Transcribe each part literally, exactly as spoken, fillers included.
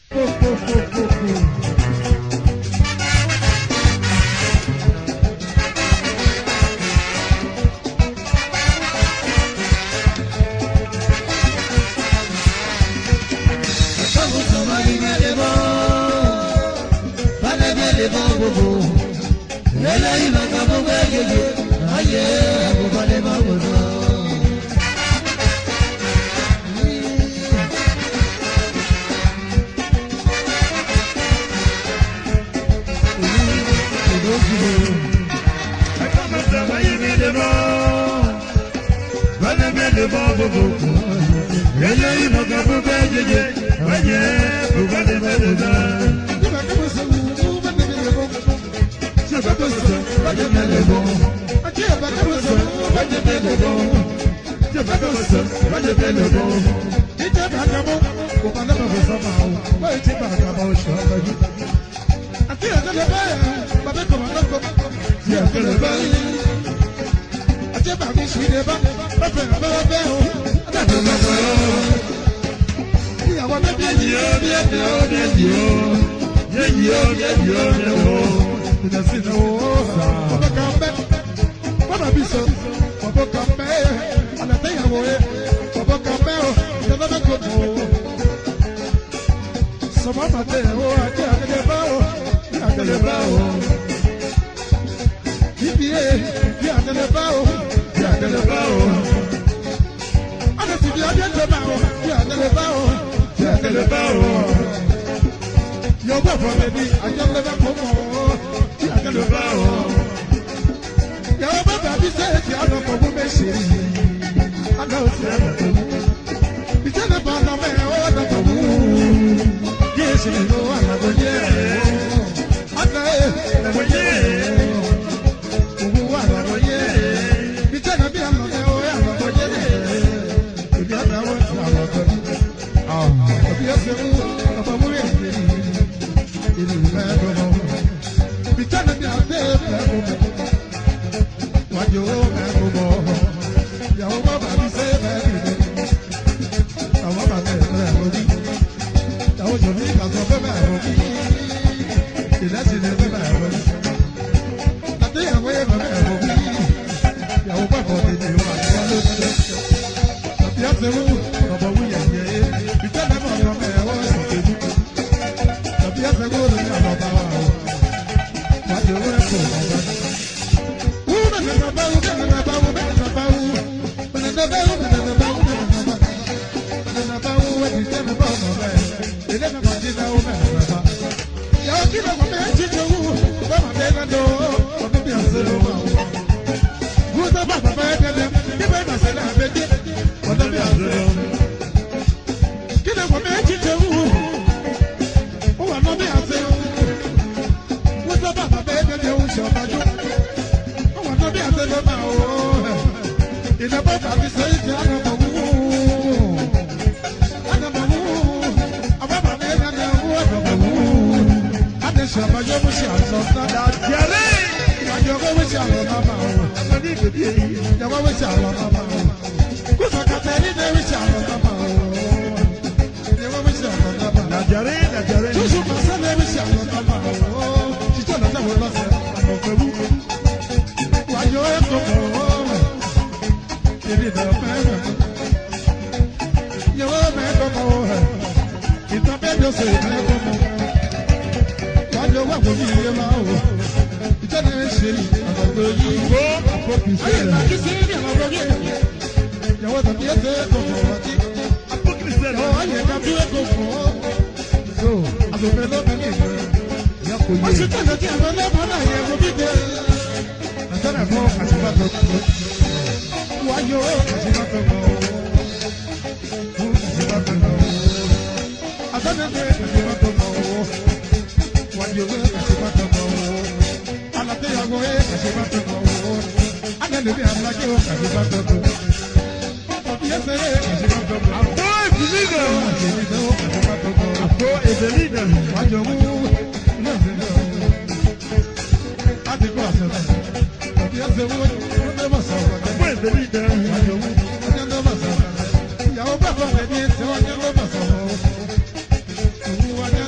Yo,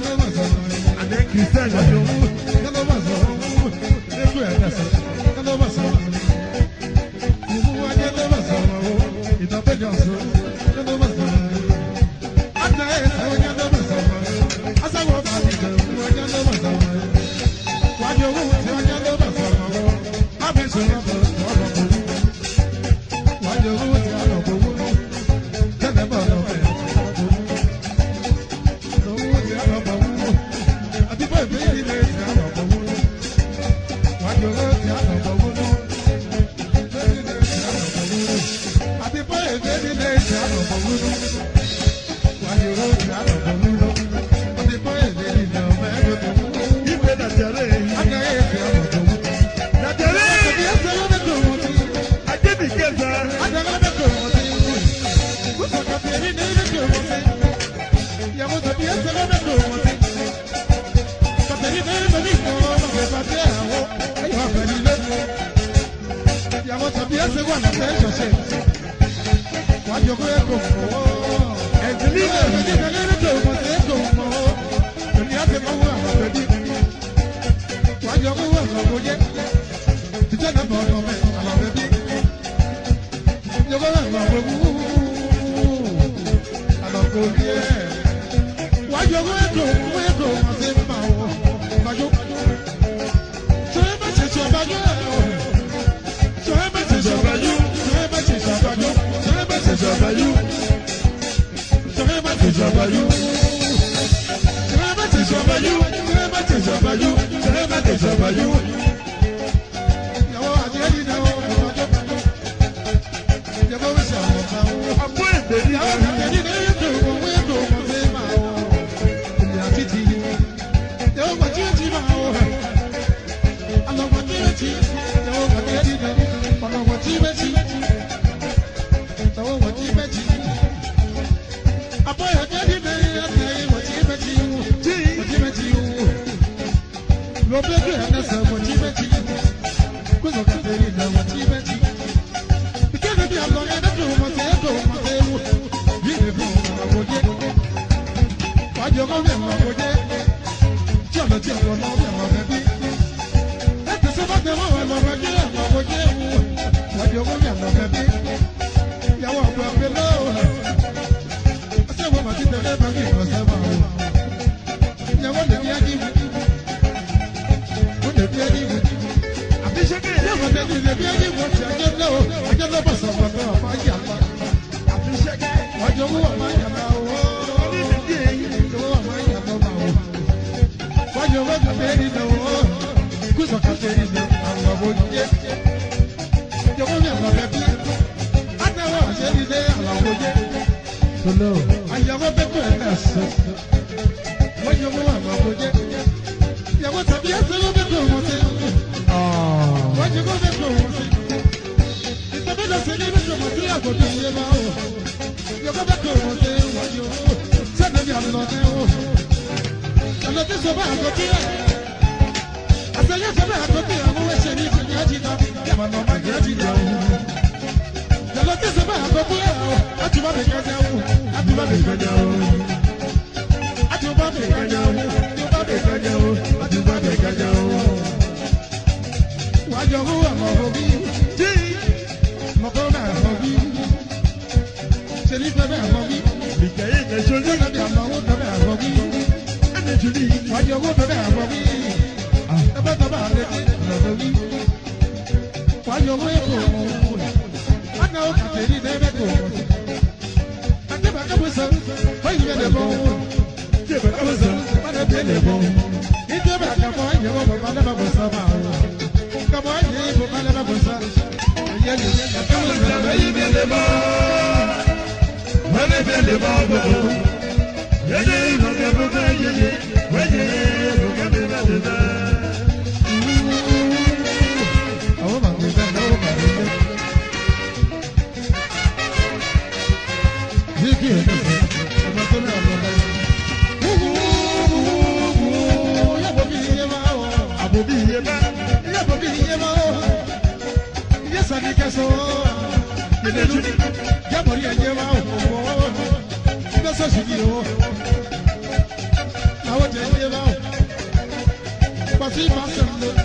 Pasi pasi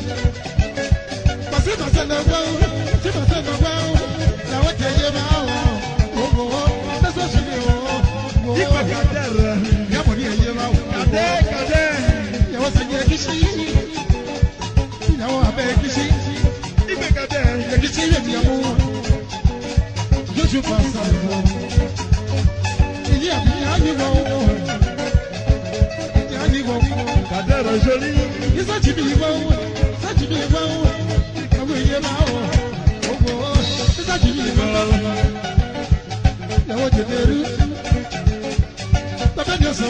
pasi pasi na wow, pasi pasi na wow. Na what you know? Oh oh, that's what you know. Ipa kadera, ya moni ye ma. Kade kade, ya wasa ye kishi. Ya wa be kishi. Ipa kade, ya kishi ye mi amu. Joju pasa wo. Ya mi ani wo. Ya ni wo. Kadera joli. Isa chibi wo. Sa chibi wo. Awu ye ma wo. Oh oh, isa chibi wo. Ya wo jeneru. So,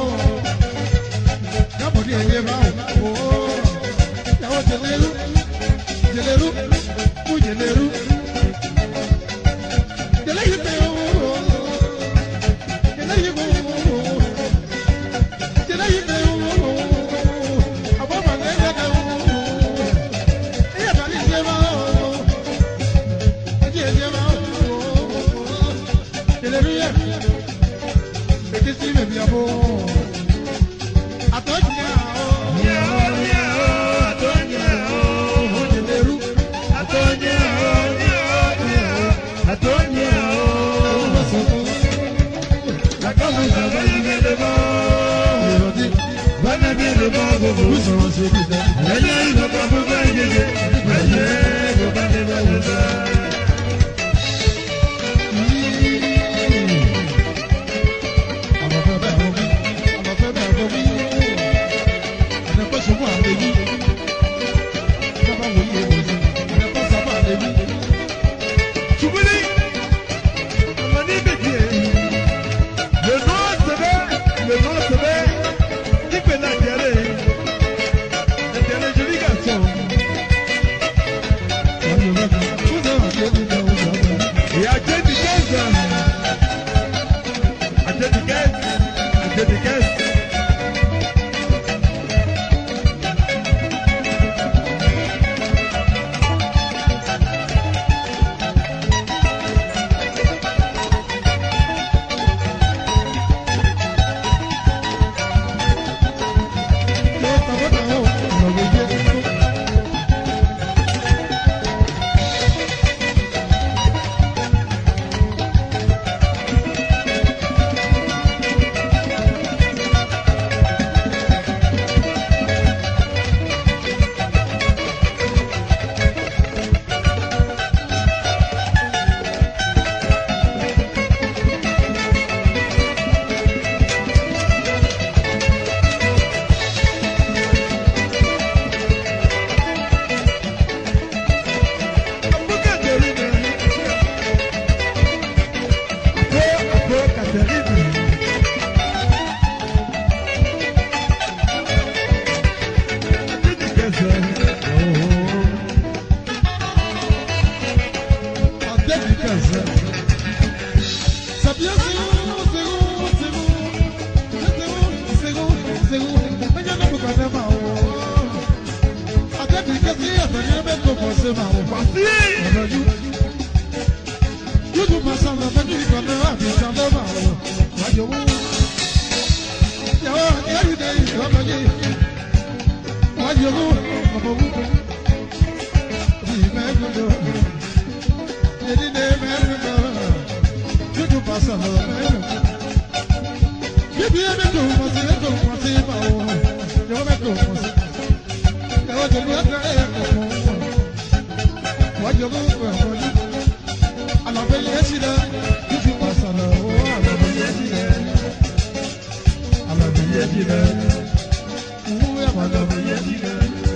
nobody ever oh, now what Jeleru, Jeleru, who Jeleru, Jeleru, Jeleru, Jeleru, above my name, everybody Jeleru, Jeleru. See me be a boy. I thought you know. Yeah, yeah, I thought you know. I thought you know. I thought you know. I come with a very good boy. When I get the ball, who's on the city? And I look up a bag. And I go back to the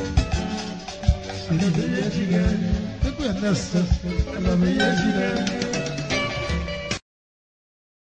I love you,